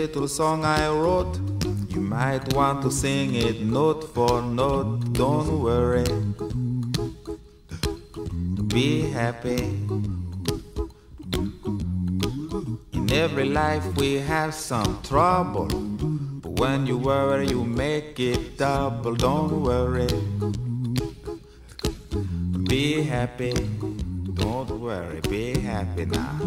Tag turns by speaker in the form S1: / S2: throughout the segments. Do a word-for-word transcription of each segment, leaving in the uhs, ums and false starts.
S1: little song I wrote. You might want to sing it note for note. Don't worry, be happy. In every life we have some trouble, but when you worry you make it double. Don't worry, be happy. Don't worry, be happy now.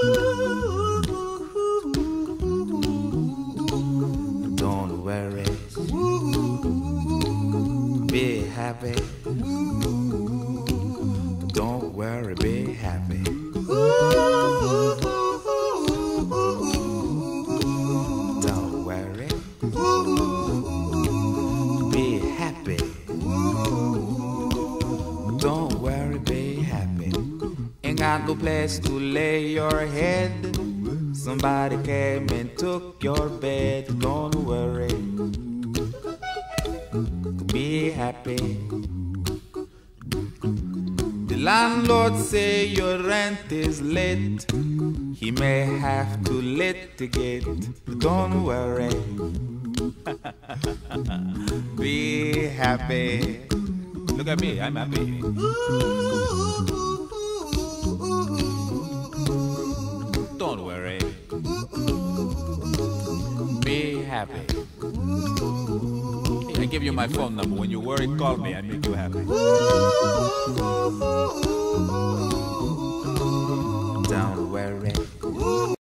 S1: Don't worry, be happy. Don't worry, be happy. Don't worry, be happy. Don't worry, be happy. Ain't got no place to lay your head. Somebody came and took your bed. Don't worry, be happy. The landlord say your rent is late. He may have to litigate. Don't worry, be happy. Look at me, I'm happy. Don't worry, be happy. I give you my phone number. When you worry, call me. I make you happy.